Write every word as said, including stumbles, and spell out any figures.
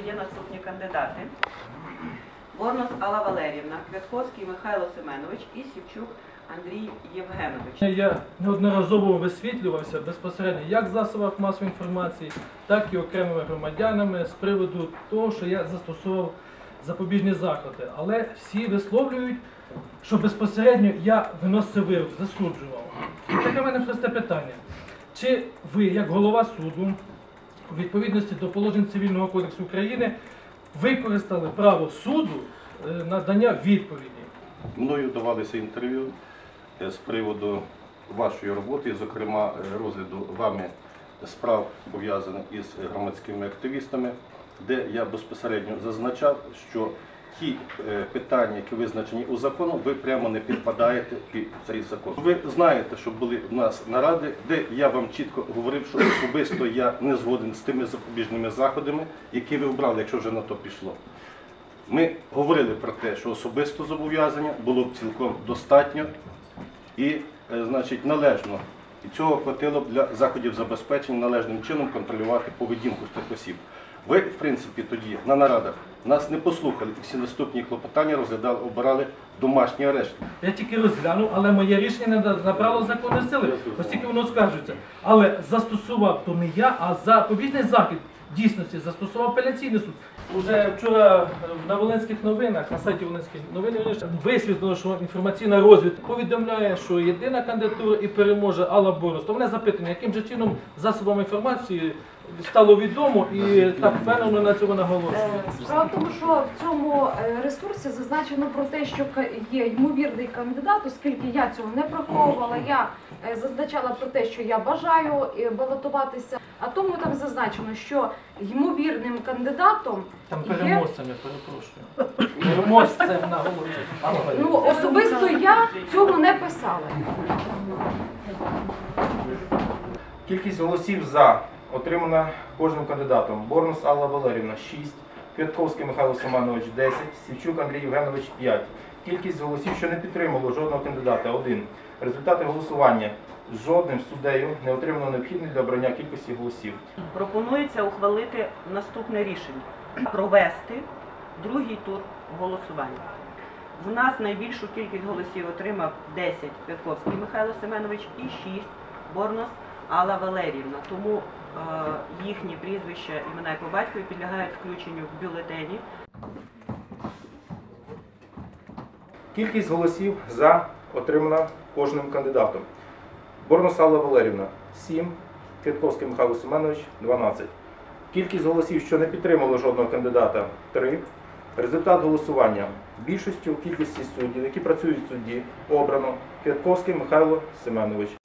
є наступні кандидати. Борнос Алла Валеріївна, Квятковський Михайло Семенович і Сівчук Андрій Євгенович. Я неодноразово висвітлювався безпосередньо як в засобах масової інформації, так і окремими громадянами з приводу того, що я застосував запобіжні заходи. Але всі висловлюють, що безпосередньо я виносив вирок, засуджував. І таке в мене просте питання. Чи ви, як голова суду, у відповідності до положень Цивільного кодексу України, використали право суду надання відповіді? Мною давалися інтерв'ю з приводу вашої роботи, зокрема розгляду вами справ, пов'язаних із громадськими активістами, де я безпосередньо зазначав, що ті питання, які визначені у законі, ви прямо не підпадаєте під цей закон. Ви знаєте, що були в нас наради, де я вам чітко говорив, що особисто я не згоден з тими запобіжними заходами, які ви обрали, якщо вже на то пішло. Ми говорили про те, що особисто зобов'язання було б цілком достатньо і, значить, належно. І цього хватило б для заходів забезпечення належним чином контролювати поведінку цих осіб. Ви, в принципі, тоді на нарадах нас не послухали, і всі наступні клопотання розглядали, обирали домашній арешт. Я тільки розглянув, але моє рішення не набрало законної сили, оскільки воно скаржується. Але застосував то не я, а запобіжний захід дійсності застосував апеляційний суд. Уже вчора на Волинських новинах, на сайті Волинських новин, висвітлено, що інформаційна розвідка повідомляє, що єдина кандидатура і переможе Алла Борнос. То мене запитання, яким же чином засобами інформації стало відомо і так впевнено на цьому наголошує? Справа в тому, що в цьому ресурсі зазначено про те, що є ймовірний кандидат, оскільки я цього не приховувала, я зазначала про те, що я бажаю балотуватися, а тому там зазначено, що ймовірним кандидатом Там є... переможцем, я перепрошую. Переможцем наголошую. Ну, особисто я цього не писала. Кількість голосів за отримана кожним кандидатом. Борнос Алла Валеріївна – шість, Квятковський Михайло Семенович – десять, Сівчук Андрій Євгенович – п'ять. Кількість голосів, що не підтримало жодного кандидата – один. Результати голосування. Жодним суддею не отримано необхідних для обрання кількості голосів. Пропонується ухвалити наступне рішення. Провести другий тур голосування. В нас найбільшу кількість голосів отримав десять Квятковський Михайло Семенович і шість Борнос Алла Валеріївна. Тому е, їхні прізвища, імена і по батькові підлягають включенню в бюлетені. Кількість голосів за отримана кожним кандидатом. Борнос Алла Валеріївна – сім, Квятковський Михайло Семенович – дванадцять. Кількість голосів, що не підтримало жодного кандидата – три. Результат голосування. Більшістю кількості суддів, які працюють в суді, обрано Квятковський Михайло Семенович.